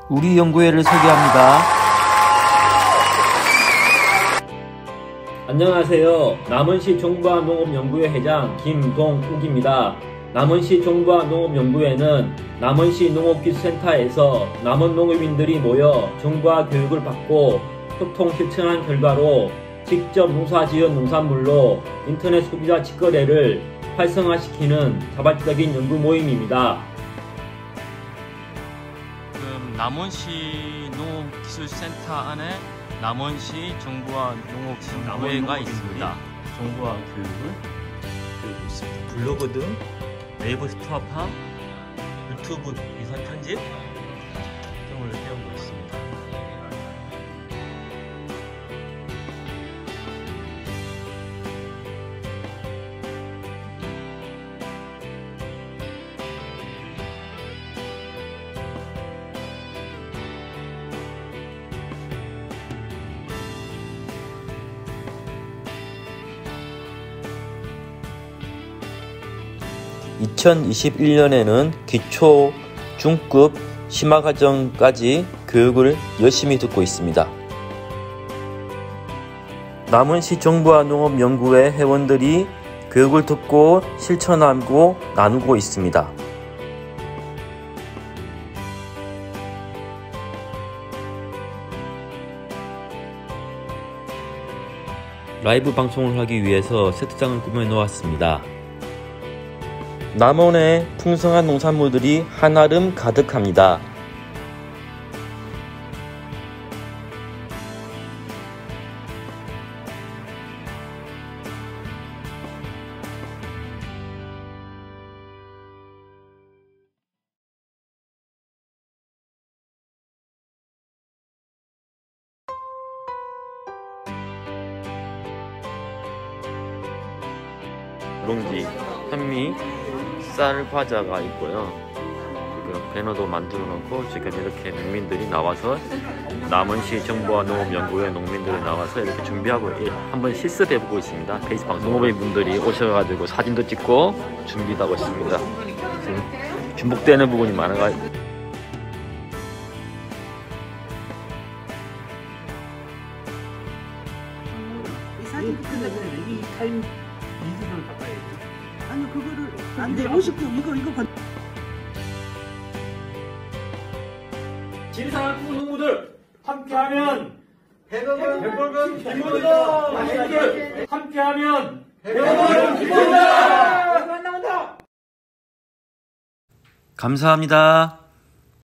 우리 연구회를 소개합니다. 안녕하세요. 남원시 정부와 농업연구회 회장 김동욱입니다. 남원시 정부와 농업연구회는 남원시 농업기술센터에서 남원 농업인들이 모여 정부와 교육을 받고 소통 실천한 결과로 직접 농사지은 농산물로 인터넷 소비자 직거래를 활성화시키는 자발적인 연구 모임입니다. 지금 남원시 농업기술센터 안에 남원시 정부와 농업연구회가 있습니다. 정부와 교육을 배우고 있습니다. 블로그 등 네이버 스토어파, 유튜브 유선 편집 등을 배우고 있습니다. 2021년에는 기초, 중급, 심화과정까지 교육을 열심히 듣고 있습니다. 남원시 정부와 농업연구회 회원들이 교육을 듣고 실천하고 나누고 있습니다. 라이브 방송을 하기 위해서 세트장을 꾸며 놓았습니다. 남원의 풍성한 농산물들이 한아름 가득합니다. 누룽지, 현미, 쌀 과자가 있고요. 지금 배너도 만들어 놓고 지금 이렇게 농민들이 나와서 남원시 정부와 농업연구회 농민들이 나와서 이렇게 준비하고 한번 실습해보고 있습니다. 페이스 방송 농업인분들이 오셔가지고 사진도 찍고 준비도 하고 있습니다. 지금 중복되는 부분이 많아가지고 이 사진 끝나면 이 타임 이기를 바꿔야지. 아니 그거를 안돼 59 이거 진상한 농부들 함께하면 100억은 기본이다. 함께하면 100억은 기본이다. 감사합니다.